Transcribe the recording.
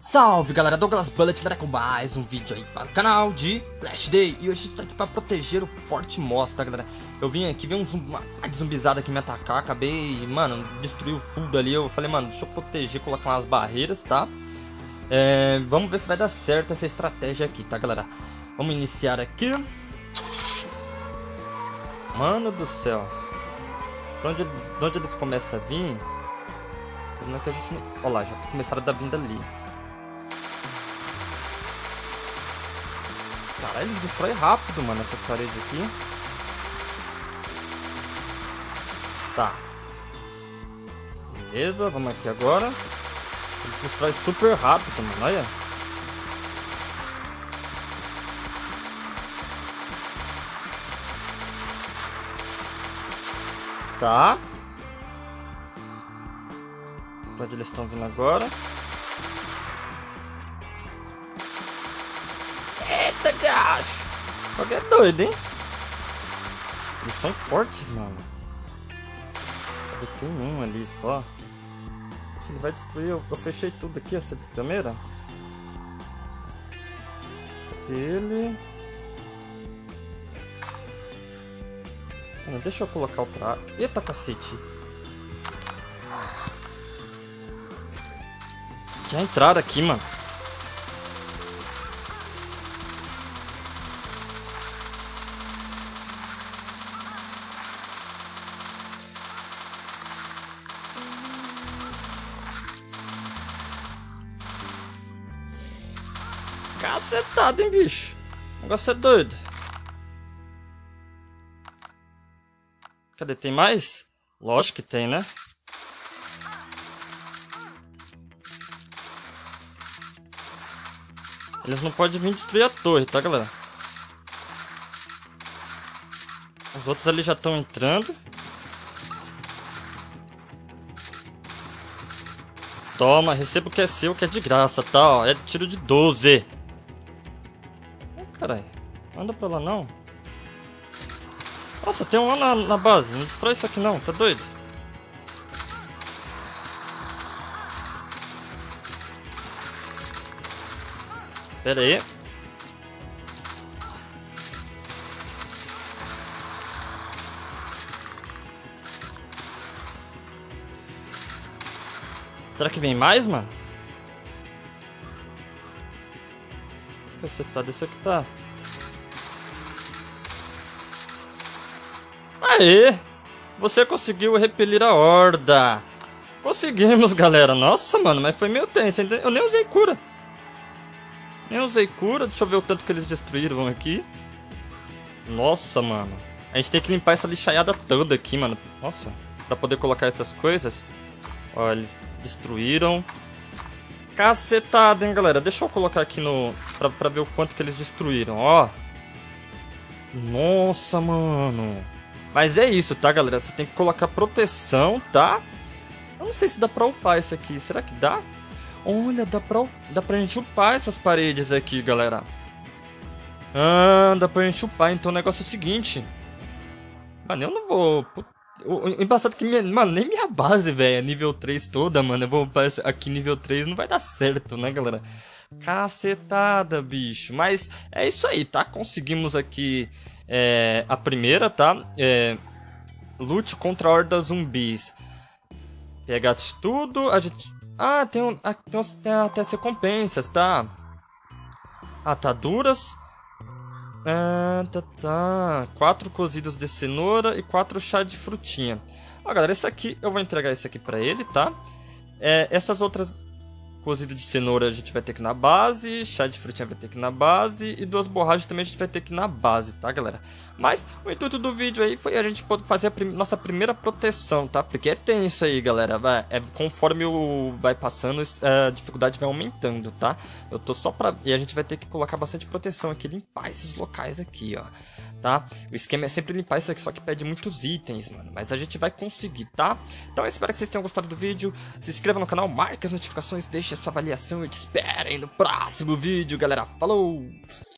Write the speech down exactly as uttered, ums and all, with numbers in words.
Salve galera, Douglas Bullet com mais um vídeo aí para o canal de Flash Day. E hoje a gente tá aqui para proteger o Forte Moss, tá galera? Eu vim aqui, vi um zumbi, uma zumbizada que me atacar, acabei, mano, destruiu tudo ali. Eu falei, mano, deixa eu proteger, colocar umas barreiras, tá? É, vamos ver se vai dar certo essa estratégia aqui, tá galera? Vamos iniciar aqui. Mano do céu, de onde, de onde eles começam a vir? Não é que a gente não... Olha lá, já começaram a dar vinda ali. Caralho, eles destroem rápido, mano, essas paredes aqui. Tá. Beleza, vamos aqui agora. Eles destroem super rápido, mano, olha. Tá. Pra onde eles estão vindo agora? Eita, gacho! Alguém é doido, hein? Eles são fortes, mano. Tem um ali só. Ele vai destruir. Eu, eu fechei tudo aqui, essa desgrameira. Cadê ele? Mano, deixa eu colocar outra. Eita, cacete! Já entraram aqui, mano. Cacetado, hein, bicho? O negócio é doido. Cadê? Tem mais? Lógico que tem, né? Eles não podem vir destruir a torre, tá, galera? Os outros ali já estão entrando. Toma, receba o que é seu, que é de graça, tá? Ó, é tiro de doze. Ai, caralho. Não anda pra lá, não. Nossa, tem um lá na, na base. Não destrói isso aqui, não. Tá doido? Pera aí. Será que vem mais, mano? Cacetado, esse aqui tá... Aê! Você conseguiu repelir a horda. Conseguimos, galera. Nossa, mano, mas foi meio tenso. Eu nem usei cura. Nem usei cura. Deixa eu ver o tanto que eles destruíram aqui. Nossa, mano. A gente tem que limpar essa lixaiada toda aqui, mano. Nossa. Pra poder colocar essas coisas. Ó, eles destruíram. Cacetada, hein, galera. Deixa eu colocar aqui no... Pra, pra ver o quanto que eles destruíram, ó. Nossa, mano. Mas é isso, tá, galera? Você tem que colocar proteção, tá? Eu não sei se dá pra upar isso aqui. Será que dá? Olha, dá pra, dá pra gente upar essas paredes aqui, galera. Ah, dá pra gente upar. Então o negócio é o seguinte. Mano, eu não vou... O, o embaçado que, minha, mano, nem minha base, velho, é nível três toda, mano. Eu vou upar aqui nível três, não vai dar certo, né, galera? Cacetada, bicho. Mas é isso aí, tá? Conseguimos aqui é, a primeira, tá? É, lute contra a horda zumbis. Pegar tudo, a gente... Ah, tem, um, ah, tem, uns, tem até as recompensas, tá? Ataduras. Ah, tá, tá. Quatro cozidos de cenoura e quatro chá de frutinha. Ó, galera, esse aqui, eu vou entregar esse aqui pra ele, tá? É, essas outras cozido de cenoura a gente vai ter que ir na base, chá de frutinha vai ter que ir na base e duas borrachas também a gente vai ter que ir na base, tá, galera? Mas o intuito do vídeo aí foi a gente poder fazer a prim nossa primeira proteção, tá? Porque é tenso aí, galera. Vai, é, conforme o vai passando, a dificuldade vai aumentando, tá? Eu tô só pra... E a gente vai ter que colocar bastante proteção aqui, limpar esses locais aqui, ó. Tá? O esquema é sempre limpar isso aqui, só que pede muitos itens, mano. Mas a gente vai conseguir, tá? Então eu espero que vocês tenham gostado do vídeo. Se inscreva no canal, marque as notificações, deixe a sua avaliação e te espero aí no próximo vídeo, galera. Falou!